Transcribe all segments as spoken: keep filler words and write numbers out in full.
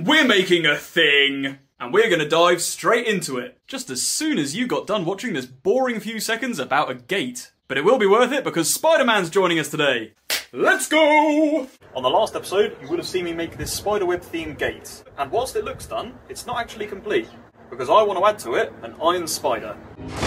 we're making a thing! And we're gonna dive straight into it, just as soon as you got done watching this boring few seconds about a gate. But it will be worth it because Spider-Man's joining us today. Let's go! On the last episode, you would have seen me make this spiderweb themed gate. And whilst it looks done, it's not actually complete, because I want to add to it an iron spider.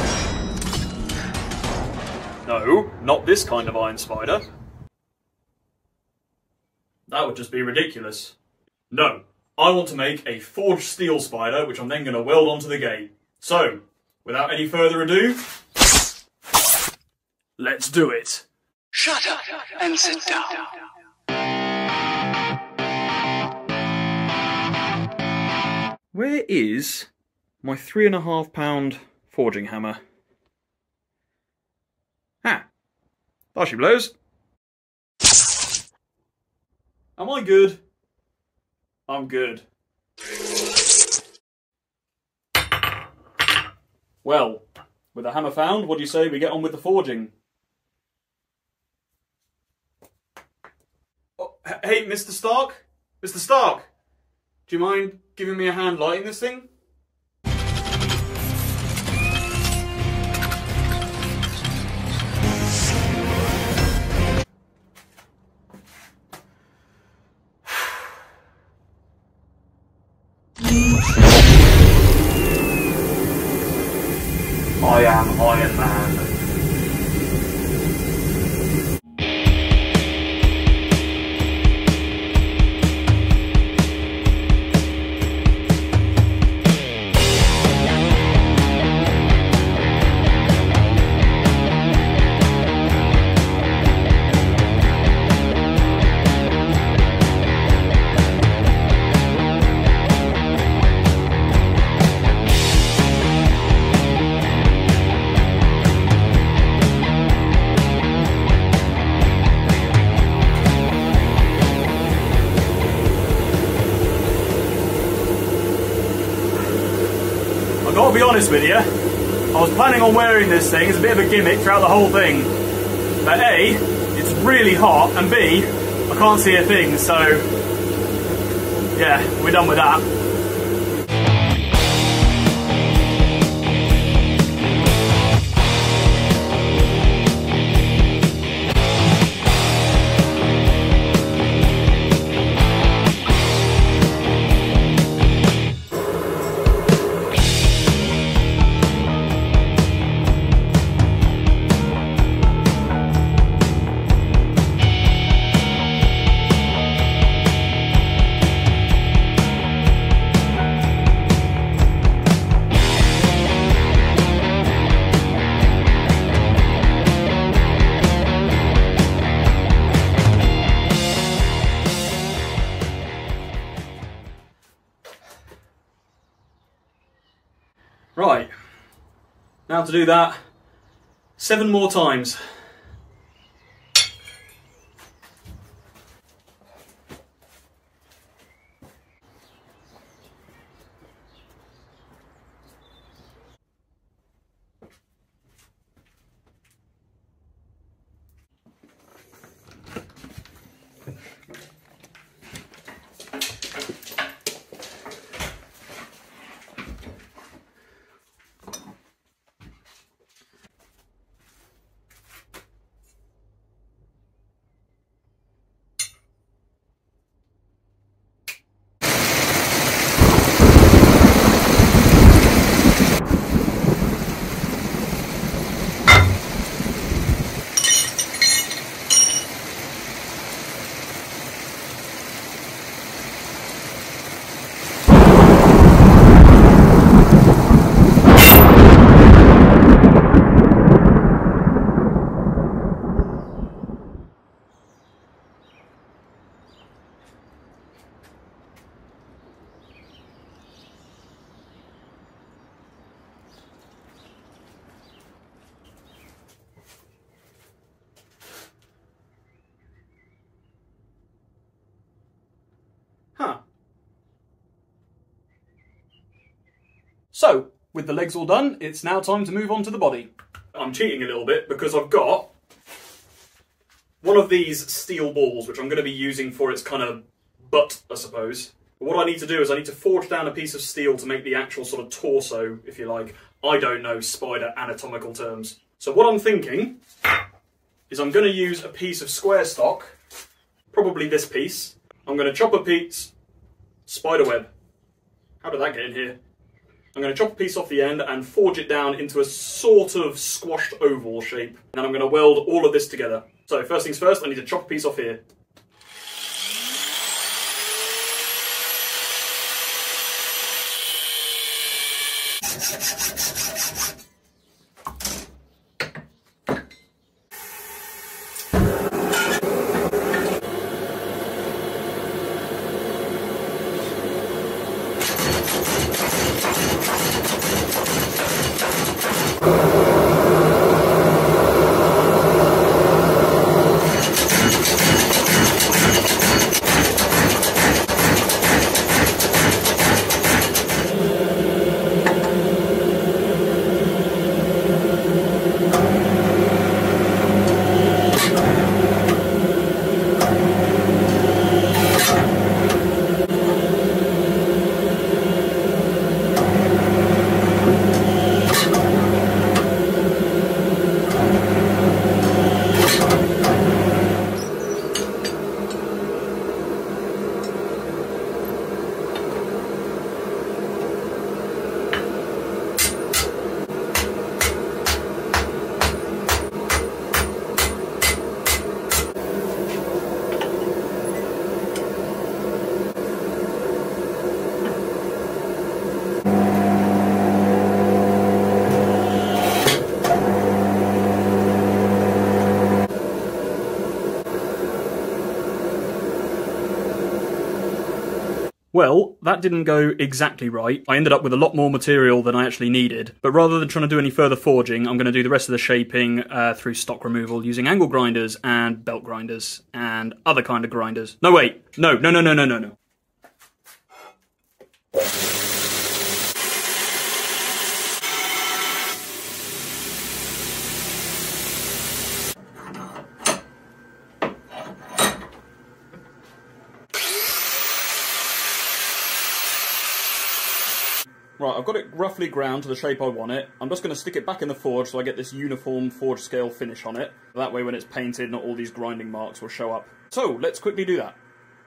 No, not this kind of iron spider. That would just be ridiculous. No, I want to make a forged steel spider, which I'm then going to weld onto the gate. So, without any further ado, let's do it. Shut up and sit down. Where is my three and a half pound forging hammer? Ah, there she blows. Am I good? I'm good. Well, with the hammer found, what do you say we get on with the forging? Oh, hey, Mister Stark? Mister Stark! Do you mind giving me a hand lighting this thing? I am Iron Man. I'll be honest with you, I was planning on wearing this thing as a bit of a gimmick throughout the whole thing. But A, it's really hot, and B, I can't see a thing, so yeah, we're done with that. Right, now to do that seven more times. Huh. So, with the legs all done, it's now time to move on to the body. I'm cheating a little bit because I've got one of these steel balls, which I'm going to be using for its kind of butt, I suppose. But what I need to do is I need to forge down a piece of steel to make the actual sort of torso, if you like. I don't know spider anatomical terms. So what I'm thinking is I'm going to use a piece of square stock, probably this piece. I'm going to chop a piece, spider web. How did that get in here? I'm going to chop a piece off the end and forge it down into a sort of squashed oval shape. And I'm going to weld all of this together. So first things first, I need to chop a piece off here. Well, that didn't go exactly right. I ended up with a lot more material than I actually needed, but rather than trying to do any further forging, I'm going to do the rest of the shaping uh, through stock removal using angle grinders and belt grinders and other kind of grinders. No, wait. No, no, no, no, no, no, no. Right, I've got it roughly ground to the shape I want it. I'm just going to stick it back in the forge so I get this uniform forge scale finish on it. That way when it's painted, not all these grinding marks will show up. So, let's quickly do that.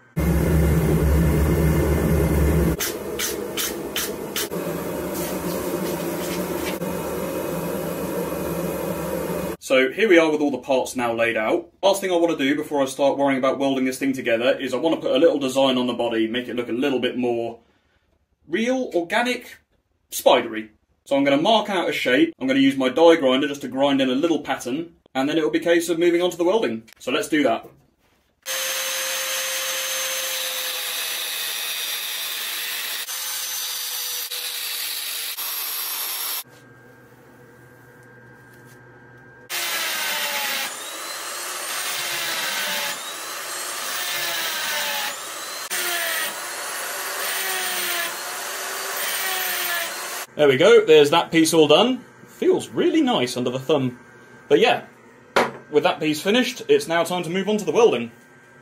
So here we are with all the parts now laid out. Last thing I want to do before I start worrying about welding this thing together is I want to put a little design on the body, make it look a little bit more real, organic, spidery. So I'm going to mark out a shape. I'm going to use my die grinder just to grind in a little pattern, and then it'll be a case of moving on to the welding. So let's do that. There we go, there's that piece all done. Feels really nice under the thumb. But yeah, with that piece finished, it's now time to move on to the welding.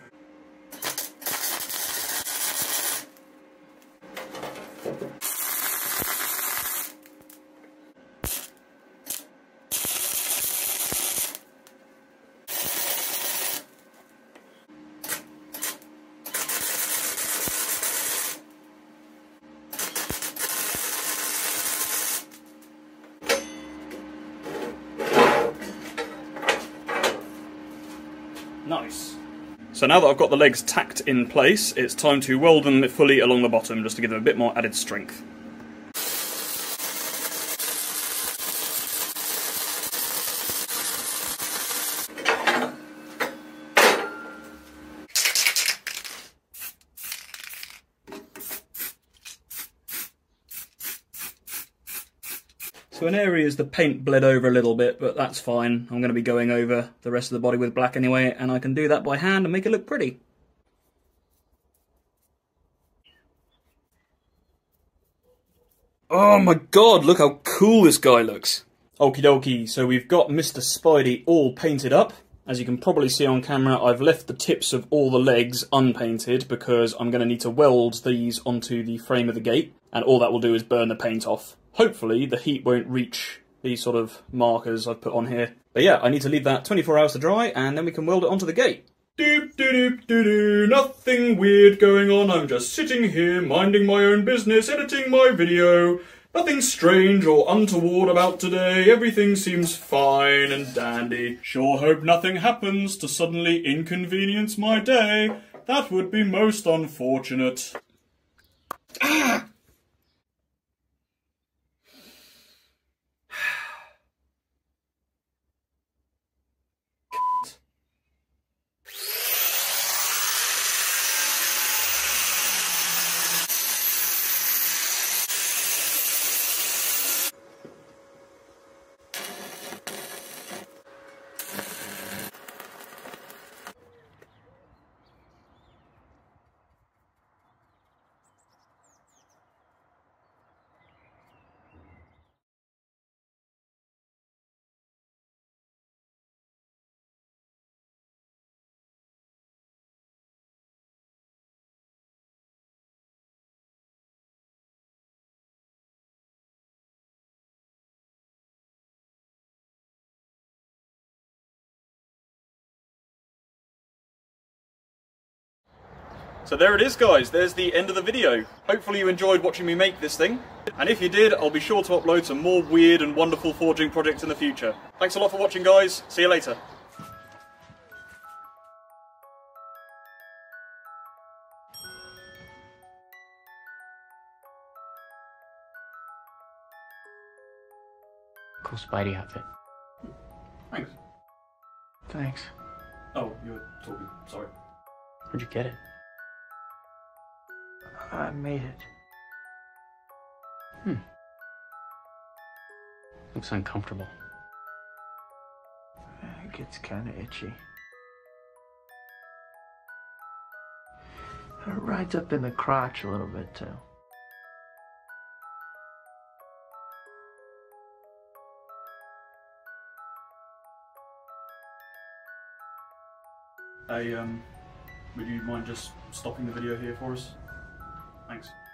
Nice. So now that I've got the legs tacked in place, it's time to weld them fully along the bottom, just to give them a bit more added strength. So in areas the paint bled over a little bit, but that's fine. I'm going to be going over the rest of the body with black anyway, and I can do that by hand and make it look pretty. Oh my god, look how cool this guy looks. Okie dokie, so we've got Mister Spidey all painted up. As you can probably see on camera, I've left the tips of all the legs unpainted because I'm going to need to weld these onto the frame of the gate, and all that will do is burn the paint off. Hopefully the heat won't reach these sort of markers I've put on here. But yeah, I need to leave that twenty-four hours to dry, and then we can weld it onto the gate. Doop doop doop doo doo, nothing weird going on, I'm just sitting here minding my own business, editing my video. Nothing strange or untoward about today, everything seems fine and dandy. Sure hope nothing happens to suddenly inconvenience my day. That would be most unfortunate. Ah! So there it is, guys, there's the end of the video. Hopefully you enjoyed watching me make this thing. And if you did, I'll be sure to upload some more weird and wonderful forging projects in the future. Thanks a lot for watching, guys. See you later. Cool Spidey outfit. Thanks. Thanks. Oh, you were talking. Sorry. Where'd you get it? I made it. Hmm. Looks uncomfortable. It gets kind of itchy. It rides up in the crotch a little bit too. Hey, um, would you mind just stopping the video here for us? Thanks.